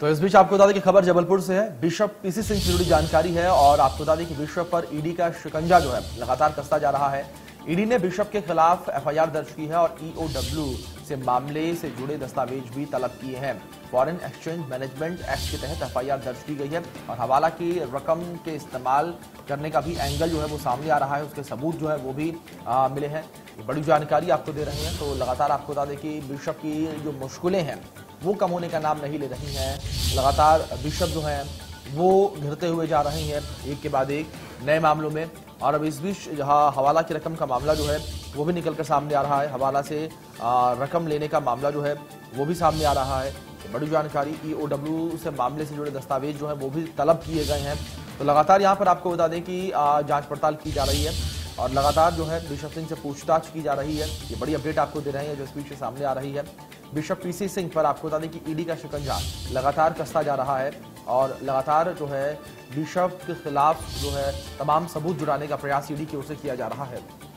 तो इस बीच आपको बता दें कि खबर जबलपुर से है। बिशप पीसी सिंह से जुड़ी जानकारी है और आपको बता दें कि बिशप पर ईडी का शिकंजा जो है लगातार कसता जा रहा है। ईडी ने बिशप के खिलाफ एफआईआर दर्ज की है और ईओडब्ल्यू से मामले से जुड़े दस्तावेज भी तलब किए हैं। फॉरेन एक्सचेंज मैनेजमेंट एक्ट के तहत एफआईआर दर्ज की गई है और हवाला की रकम के इस्तेमाल करने का भी एंगल जो है वो सामने आ रहा है, उसके सबूत जो है वो भी मिले हैं। ये बड़ी जानकारी आपको दे रहे हैं। तो लगातार आपको बता दें कि बिशप की जो मुश्किलें हैं वो कम होने का नाम नहीं ले रही हैं। लगातार बिशप जो हैं वो घिरते हुए जा रहे हैं एक के बाद एक नए मामलों में। और अब इस बीच जहां हवाला की रकम का मामला जो है वो भी निकल कर सामने आ रहा है। हवाला से रकम लेने का मामला जो है वो भी सामने आ रहा है। तो बड़ी जानकारी ईओडब्ल्यू से मामले से जुड़े दस्तावेज जो है वो भी तलब किए गए हैं। तो लगातार यहाँ पर आपको बता दें कि जांच पड़ताल की जा रही है और लगातार जो है बिशप सिंह से पूछताछ की जा रही है। ये बड़ी अपडेट आपको दे रहे हैं जो इस बीच सामने आ रही है। बिशप पीसी सिंह पर आपको बता दें कि ईडी का शिकंजा लगातार कसता जा रहा है और लगातार जो है बिशप के खिलाफ जो है तमाम सबूत जुटाने का प्रयास ईडी की ओर से किया जा रहा है।